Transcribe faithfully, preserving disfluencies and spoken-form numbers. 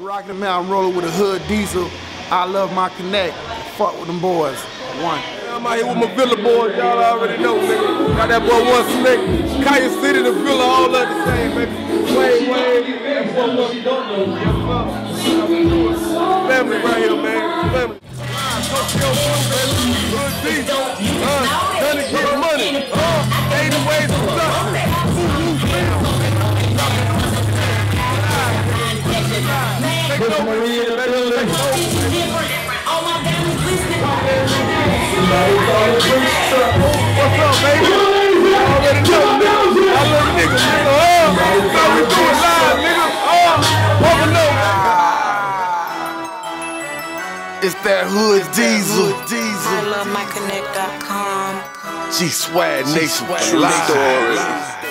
rocking them out, I'm rolling with a hood diesel. I love my connect. Fuck with them boys. One. I'm out here with my Villa boys, y'all already know, nigga. Got that boy One Slick, Kaya City, the Villa, all of the same, baby. Wave, wave, that boy One Family right here, man. Family. Tokyo, baby. Hood diesel. Uh, done to get money. Uh, eighty ways to success. Take no Maria, take no What's up, baby? You already know, nigga. I love niggas, nigga. Oh, that's how we do it live, nigga. Oh, open up. It's that hood diesel. I love my connect dot com. G Swag Nation. True story.